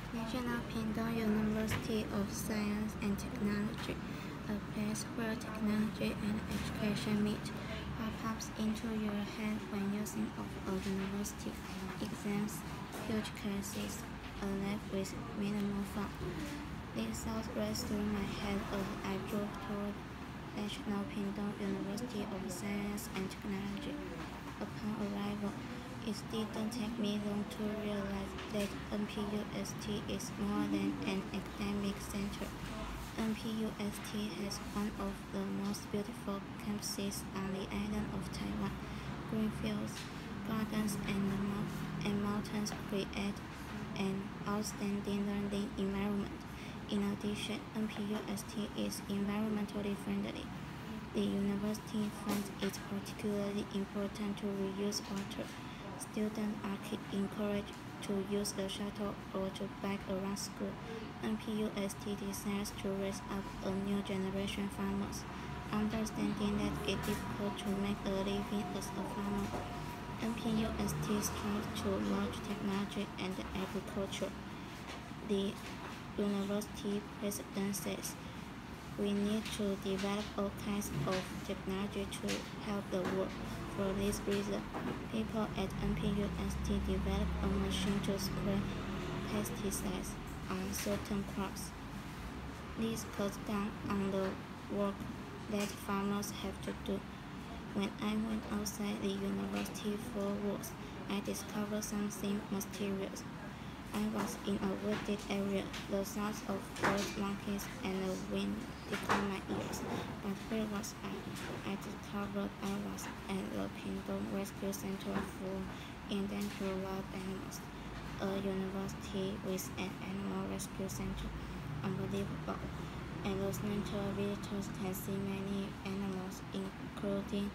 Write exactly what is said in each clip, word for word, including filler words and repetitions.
National Pingtung University of Science and Technology, a place where technology and education meet. What pops into your head when you think of a university? Exams, huge classes, a life with minimal fun. These thoughts raced through my head as I drove toward National Pingtung University of Science and Technology. Upon arrival, it didn't take me long to realize that N P U S T is more than an academic center. N P U S T has one of the most beautiful campuses on the island of Taiwan. Green fields, gardens, and, and mountains create an outstanding learning environment. In addition, N P U S T is environmentally friendly. The university finds it particularly important to reuse water. Students are encouraged to use the shuttle or to bike around school. N P U S T desires to raise up a new generation of farmers, understanding that it's difficult to make a living as a farmer. N P U S T strives to merge technology and agriculture. The university president says, "We need to develop all kinds of technology to help the world. For this reason, people at N P U S T developed a machine to spray pesticides on certain crops. This cuts down on the work that farmers have to do. When I went outside the university for walks, I discovered something mysterious. I was in a wooded area. The sounds of birds, monkeys, and the wind tickled my ears. But where was I? I discovered I was at the Pingtung Rescue Center for Endangered Wild Animals, a university with an animal rescue center. Unbelievable. At the center, visitors can see many animals, including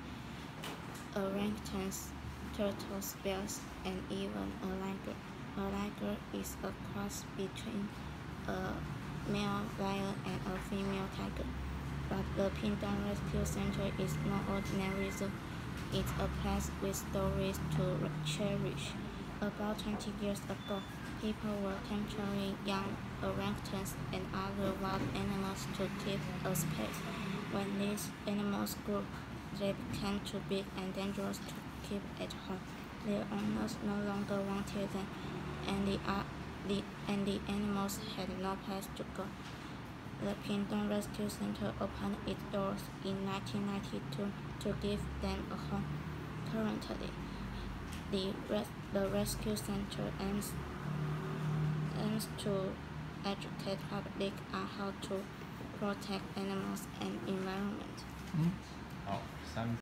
orangutans, turtles, bears, and even a liger. A liger is a cross between a male lion and a female tiger. But the Pingtung Rescue Center is no ordinary zoo. It's a place with stories to cherish. About twenty years ago, people were capturing young orangutans and other wild animals to keep a space. When these animals grew, they became too big and dangerous to keep at home. Their owners no longer wanted them, and the, uh, the, and the animals had no place to go. The Pingtung Rescue Center opened its doors in nineteen ninety-two to give them a home. Currently, the, res the rescue center aims, aims to educate public on how to protect animals and environment. 嗯，好，三。